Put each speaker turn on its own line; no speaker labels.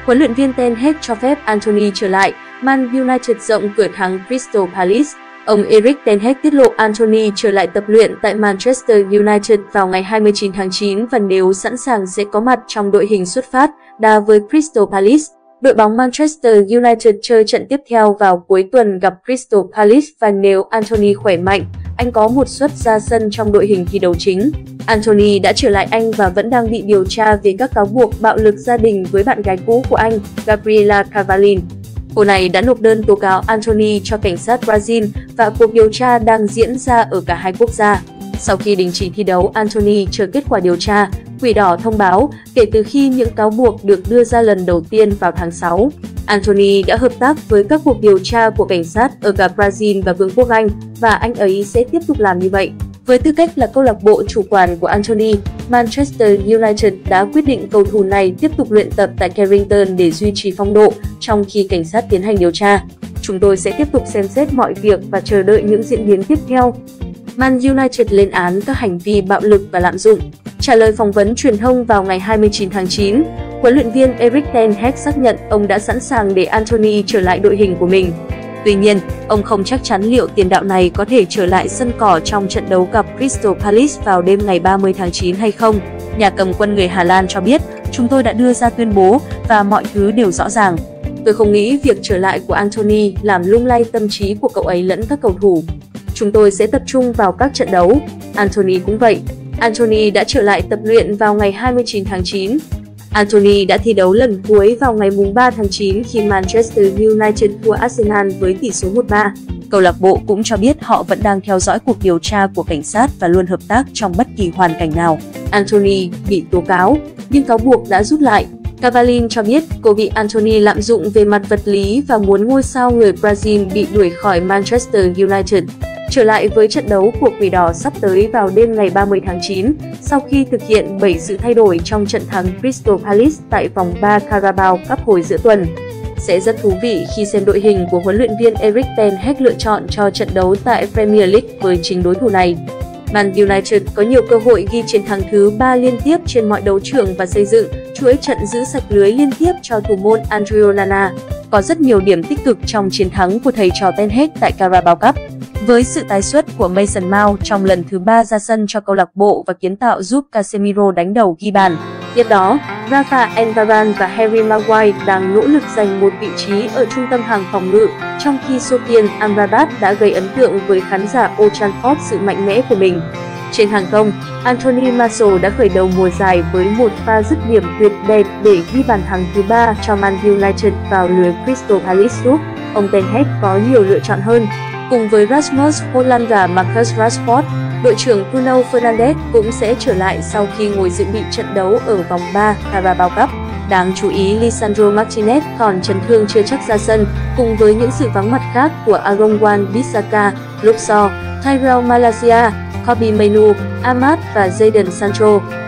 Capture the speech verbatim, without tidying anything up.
Huấn luyện viên Ten Hag cho phép Antony trở lại, Man United rộng cửa thắng Crystal Palace. Ông Erik ten Hag tiết lộ Antony trở lại tập luyện tại Manchester United vào ngày hai mươi chín tháng chín và nếu sẵn sàng sẽ có mặt trong đội hình xuất phát đá với Crystal Palace. Đội bóng Manchester United chơi trận tiếp theo vào cuối tuần gặp Crystal Palace và nếu Antony khỏe mạnh, anh có một suất ra sân trong đội hình thi đấu chính. Antony đã trở lại Anh và vẫn đang bị điều tra về các cáo buộc bạo lực gia đình với bạn gái cũ của anh, Gabriela Cavallin. Cô này đã nộp đơn tố cáo Antony cho cảnh sát Brazil và cuộc điều tra đang diễn ra ở cả hai quốc gia. Sau khi đình chỉ thi đấu, Antony chờ kết quả điều tra. Quỷ đỏ thông báo kể từ khi những cáo buộc được đưa ra lần đầu tiên vào tháng sáu, Antony đã hợp tác với các cuộc điều tra của cảnh sát ở cả Brazil và Vương quốc Anh và anh ấy sẽ tiếp tục làm như vậy. Với tư cách là câu lạc bộ chủ quản của Antony, Manchester United đã quyết định cầu thủ này tiếp tục luyện tập tại Carrington để duy trì phong độ trong khi cảnh sát tiến hành điều tra. Chúng tôi sẽ tiếp tục xem xét mọi việc và chờ đợi những diễn biến tiếp theo. Man United lên án các hành vi bạo lực và lạm dụng. Trả lời phỏng vấn truyền thông vào ngày hai mươi chín tháng chín, huấn luyện viên Erik ten Hag xác nhận ông đã sẵn sàng để Antony trở lại đội hình của mình. Tuy nhiên, ông không chắc chắn liệu tiền đạo này có thể trở lại sân cỏ trong trận đấu gặp Crystal Palace vào đêm ngày ba mươi tháng chín hay không. Nhà cầm quân người Hà Lan cho biết, chúng tôi đã đưa ra tuyên bố và mọi thứ đều rõ ràng. Tôi không nghĩ việc trở lại của Antony làm lung lay tâm trí của cậu ấy lẫn các cầu thủ. Chúng tôi sẽ tập trung vào các trận đấu. Antony cũng vậy. Antony đã trở lại tập luyện vào ngày hai mươi chín tháng chín. Antony đã thi đấu lần cuối vào ngày ba tháng chín khi Manchester United thua Arsenal với tỷ số một ba. Câu lạc bộ cũng cho biết họ vẫn đang theo dõi cuộc điều tra của cảnh sát và luôn hợp tác trong bất kỳ hoàn cảnh nào. Antony bị tố cáo, nhưng cáo buộc đã rút lại. Cavallin cho biết cô bị Antony lạm dụng về mặt vật lý và muốn ngôi sao người Brazil bị đuổi khỏi Manchester United. Trở lại với trận đấu của Quỷ Đỏ sắp tới vào đêm ngày ba mươi tháng chín, sau khi thực hiện bảy sự thay đổi trong trận thắng Crystal Palace tại vòng ba Carabao Cup hồi giữa tuần. Sẽ rất thú vị khi xem đội hình của huấn luyện viên Erik ten Hag lựa chọn cho trận đấu tại Premier League với chính đối thủ này. Man United có nhiều cơ hội ghi chiến thắng thứ ba liên tiếp trên mọi đấu trường và xây dựng chuỗi trận giữ sạch lưới liên tiếp cho thủ môn Andre Onana. Có rất nhiều điểm tích cực trong chiến thắng của thầy trò Ten Hag tại Carabao Cup. Với sự tái xuất của Mason Mount trong lần thứ ba ra sân cho câu lạc bộ và kiến tạo giúp Casemiro đánh đầu ghi bàn. Tiếp đó, Rafael Varane và Harry Maguire đang nỗ lực giành một vị trí ở trung tâm hàng phòng ngự, trong khi Sofian Amrabat đã gây ấn tượng với khán giả Old Trafford sự mạnh mẽ của mình. Trên hàng công, Anthony Martial đã khởi đầu mùa giải với một pha dứt điểm tuyệt đẹp để ghi bàn thắng thứ ba cho Man United vào lưới Crystal Palace giúp ông Ten Hag có nhiều lựa chọn hơn. Cùng với Rasmus Hojlund và Marcus Rashford, đội trưởng Bruno Fernandes cũng sẽ trở lại sau khi ngồi dự bị trận đấu ở vòng ba Carabao Cup. Đáng chú ý, Lisandro Martinez còn chấn thương chưa chắc ra sân, cùng với những sự vắng mặt khác của Aaron Wan-Bissaka, Luke Shaw, Tyrell Malacia, Kobbie Mainoo, Ahmad và Jadon Sancho.